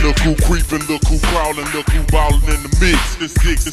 look who creepin', look who crawlin', look who ballin' in the mix. The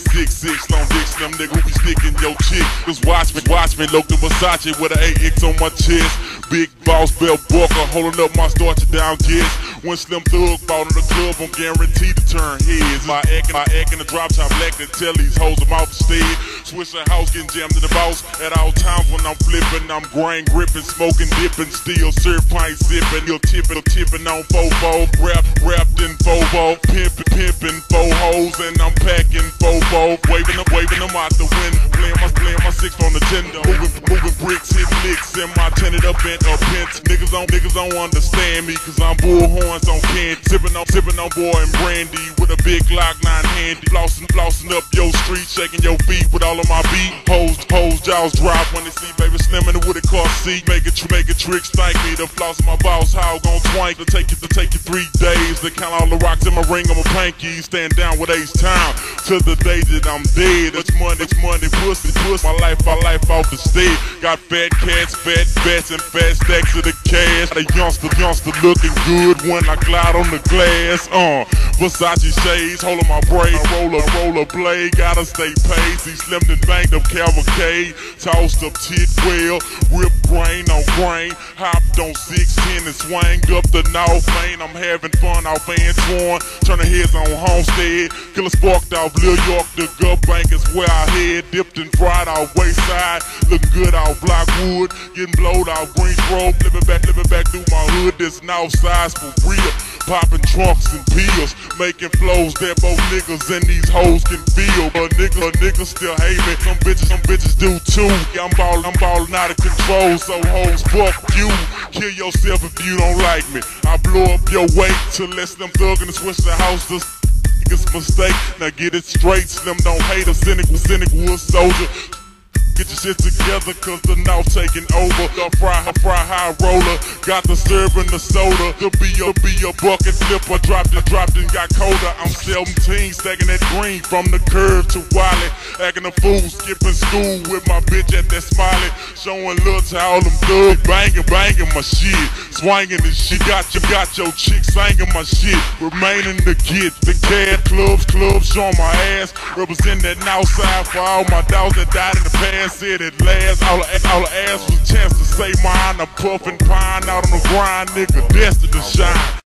6 long dicks, them nigga who be stickin' your chick. Cause watch me, look the Versace with an 8X on my chest. Big boss Bell Walker holding up my starch down kids. When Slim Thug bought in the club, I'm guaranteed to turn heads. My act in the drop top black to tell these hoes I'm off the stage. Switch the house, getting jammed to the boss. At all times when I'm flippin', I'm grain grippin', smoking, dippin', still syrup pint sippin'. You're tippin' on fofo, wrapped in fofo, pimpin' fo hoes, and I'm packing fofo, waving them out the window, playing my 6 on the Nintendo, moving bricks, hitting licks, and my tinted up bent up pins. Niggas don't understand me, cause I'm bullhorns on candy, sippin' on boy and brandy with a big Glock 9 handy, flossin' up your street, shaking your feet with all of my beat. Hoes jaws drop when they see baby Slim in the wooded car seat. Make a trick, thank me to floss my boss. How gon' twank to take you 3 days to count all the rocks in my ring on my pinky. Stand down with Ace Town till the day that I'm dead. It's money, pussy. My life off the stage. Got fat cats, fat bats, and fat stacks of the cash. A youngster looking good when I glide on the glass. Versace shades, holding my braid, roller blade. Gotta stay paid. See Slim and banked up cavalcade. Tossed up tit well, ripped grain on grain. Hopped on 610 and swang up the North Main. I'm having fun off Antoine, turning heads on Homestead. Killer sparked off Lil York, the gut bank is where I head. Dipped and fried off Wayside, looking good off Blockwood. Getting blowed off Greensboro, living back through my hood. This North Side's for real. Popping trunks and pills, making flows that both niggas and these hoes can feel. But niggas still hate me. Some bitches do too. I'm ballin' out of control, so hoes fuck you. Kill yourself if you don't like me. I blow up your weight till less them thuggin' and switch the house to mistake. Now get it straight, Slim don't hate a cynic wood soldier. Get your shit together, cause the North taking over. The fry high roller, got the syrup and the soda. To be a bucket flipper, dropped and got colder. I'm 17, stacking that green from the curve to Wiley. Acting a fool, skipping school with my bitch at that Smiley. Showing love to all them thugs, banging my shit. Swinging and shit, got your chick singing my shit. Remaining to get the cat clubs, showing my ass. Represent that North Side for all my dogs that died in the past. Said it last, all I asked was a chance to say mine. I'm puffin' pine out on the grind, nigga, destined to shine.